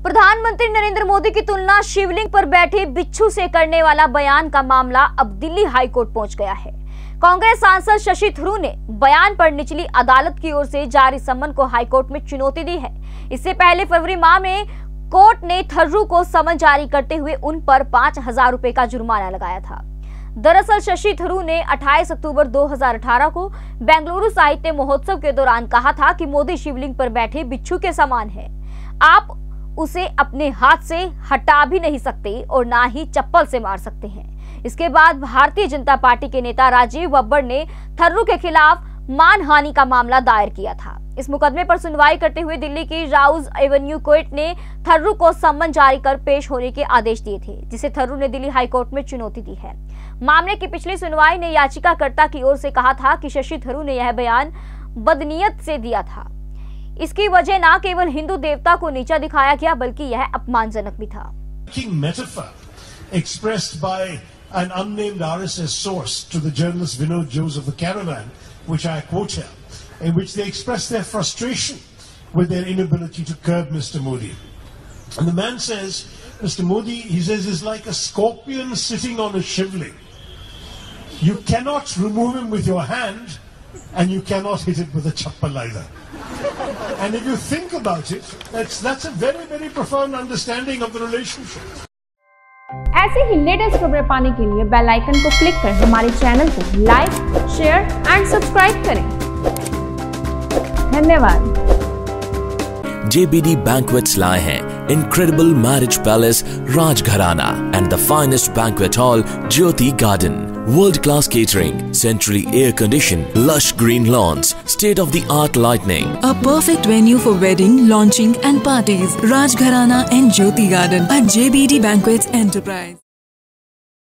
प्रधानमंत्री नरेंद्र मोदी की तुलना शिवलिंग पर बैठे बिच्छू से करने वाला बयान का मामला अब दिल्ली हाईकोर्ट पहुंच गया है। कांग्रेस सांसद शशि थरूर ने बयान पर निचली अदालत की ओर से जारी समन को हाईकोर्ट में चुनौती दी है। इससे पहले फरवरी माह में कोर्ट ने थरूर को समन जारी करते हुए उन पर 5,000 रुपए का जुर्माना लगाया था। दरअसल शशि थरूर ने 28 अक्टूबर 2018 को बेंगलुरु साहित्य महोत्सव के दौरान कहा था कि मोदी शिवलिंग पर बैठे बिच्छू के समान है, आप उसे अपने हाथ से हटा भी नहीं सकते और ना ही चप्पल से मार सकते हैं। इसके बाद भारतीय जनता पार्टी के नेता राजीव बब्बर ने थरूर के खिलाफ मानहानि का मामला दायर किया था। इस मुकदमे पर सुनवाई करते हुए दिल्ली की राउज एवेन्यू कोर्ट ने थरूर को सम्मन जारी कर पेश होने के आदेश दिए थे, जिसे थरूर ने दिल्ली हाईकोर्ट में चुनौती दी है। मामले की पिछली सुनवाई ने याचिकाकर्ता की ओर से कहा था कि शशि थरूर ने यह बयान बदनीयत से दिया था। इसकी वजह न केवल हिंदू देवता को नीचा दिखाया गया बल्कि यह अपमानजनक भी था। Expressed by an unnamed RSS source to the journalist Vinod Jose of the Caravan, which I quote here, in which they express their frustration with their inability to curb Mr. Modi. And the man says, Mr. Modi, he says, is like a scorpion sitting on a shivling. You cannot remove him with your hand and you cannot hit it with a chappal either. And if you think about it, that's a very, very profound understanding of the relationship. ऐसे ही latest खबरें पाने के लिए bell icon को click कर हमारे channel को like, share and subscribe करें। धन्यवाद। JBD Banquets लाए हैं incredible marriage palace Rajgharana and the finest banquet hall Jyoti Garden. World-class catering, centrally air-conditioned, lush green lawns, state-of-the-art lighting. A perfect venue for wedding, launching and parties. Rajgharana and Jyoti Garden at JBD Banquets Enterprise.